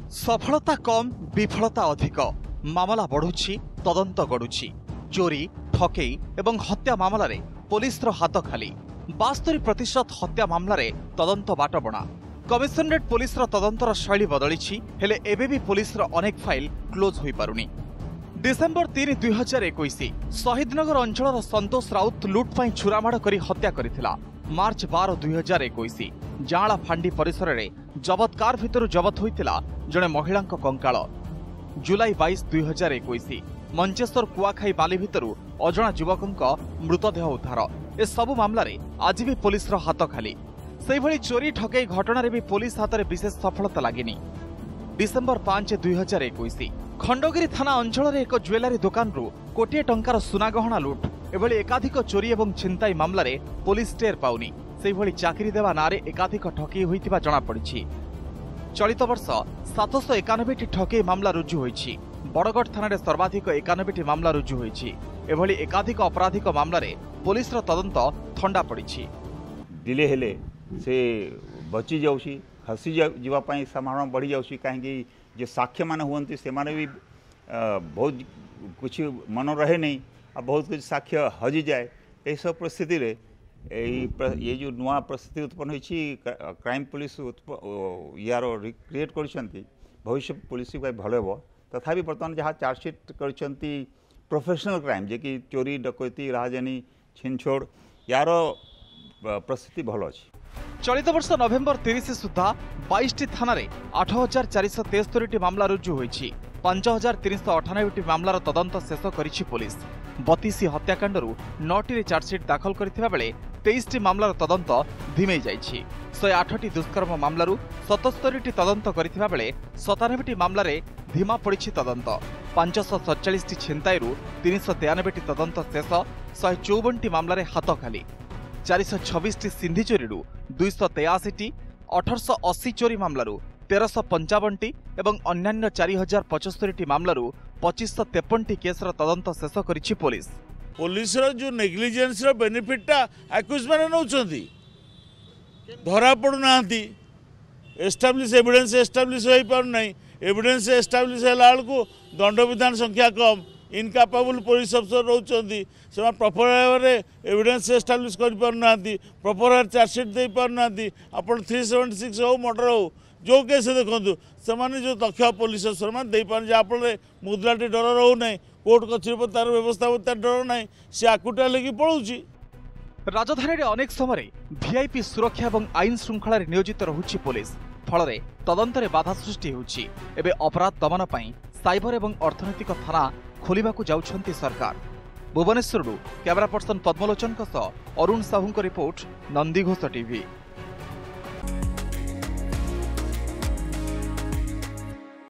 सफलता कम विफलता अधिक मामला बढ़ुछि तदंत गड़ुछि चोरी ठकेई एवं हत्या मामला रे पुलिस हाथ खाली 72% हत्या मामला रे तदंत बाटबणा कमिशनरेट पुलिस तदंतर शैली बदली हेले एबे भी पुलिस अनेक फाइल क्लोज होई पारुनी। डिसेम्बर 3, 2021 शहीदनगर अंचल संतोष राउत लुट पर छुरामाड़ कर हत्या करथिला। मार्च 12, 2021 जांला फांडी परिसर में जबत कार भितर जबत होइतिला जड़े महिला कंकाल। जुलाई 22, 2021 मंचेश्वर कुआखाई बाली भितर अजणा युवकों मृतदेह उद्धार। ए सबु मामला रे आज भी पुलिस हाथ खाली। से भली चोरी ठकेई घटना भी पुलिस हाथ में विशेष सफलता लगिनी। डिसेम्बर 5, 2021 खंडगिरी थाना अंचल एक ज्वेलरी दुकान रु कोटिए टंकार सुना गहना लुट एभली एकाधिक चोरी एवं छिनताई मामला रे पुलिस टेर पाउनी। से भली चाकरी देवा नारे एकाधिक ठकेई होइतिबा जणा पड़िछि। चलित वर्ष 791टी ठकेई मामला रुजु होइछि। बड़गढ़ थाना रे सर्वाधिक 91टी मामला रुजु होइछि। एभली एकाधिक आपराधिक मामला रे पुलिस रो तदंत ठंडा पड़िछि। डिले हेले से बची जाउछि खसी जीवा पाई संभावना बढ़ी जाउछि काहेकि जे साक्ष्य मान हुअन्ति से माने भी बहुत कुछ मन रहे नहीं आ बहुत कुछ साक्ष्य हजि जाए। ए सब परिस्थिति रे ये जो नुआ परिस्थिति उत्पन्न होइछि क्राइम पुलिस यार क्रिएट करछन्ति भविष्य पुलिस भल हेब। तथापि बर्तमान जहाँ चार्जसीट करछन्ति प्रोफेशनल क्राइम जे कि चोरी डकैती राहजानी छिनछोड़ यार परिस्थिति भल अछि। चलित वर्ष नवेम्बर 30 सुधा 22टी थाना 8473टी मामला रुजु होइछि। 5398टी मामलार तदंत शेष करिछि पुलिस। 32 हत्याकांडरू 9टी चार्जसीट दाखल करथिबा बेले 23टी मामलार तदंत धिमेई जाइछि। 108टी दुष्कर्म मामलारू 77टी तदंत करथिबा बेले 97टी मामलारे धीमा पड़िछि तदंत। 547टी छिनताईरू 393टी तदंत शेष। 154टी मामलारे हाथ खाली। 426टी सिंधी चोरीरू 283टी 1880 चोरी मामलारू 1355टी एवं अन्यान्य 4075टी मामलारू 2553टी केसर तदंत शेष करिछि पुलिस। पुलिस रो जो नेग्लिजेंस रो बेनिफिटटा एक्यूज माने नउछंती धरा पडु नांती एस्टैब्लिश एविडेंस एस्टैब्लिश होई पार नै। एविडेंस एस्टैब्लिश होला को दंड विधान संख्या कम इनकापेबल पुलिस अफसर रोचंती से प्रॉपर भाव में एविडेंस एस्टैब्लिश कर पार ना प्रॉपर चार्जसीट दे पार ना। आपण 376 हो मर्डर हो जो केस देखु से जो दक्ष पुलिस अफसर मैंने दे पार जहाँफल मुद्राटी डर रो ना कोर्ट कचेरी तार व्यवस्था तार डर ना सी आकुटा लगी पड़ोची। राजधानी रे अनेक समय वीआईपी सुरक्षा और आईन श्रृंखला नियोजित रहुछि पुलिस। फल तदंतरे बाधा सृष्टि होछि। एबे अपराध दमन पई साइबर और अर्थनैतिक थाना खोलिबाकू जाउछंती सरकार। Bhubaneswar camera person Padmalochan Arun Sahu report Nandighosh TV.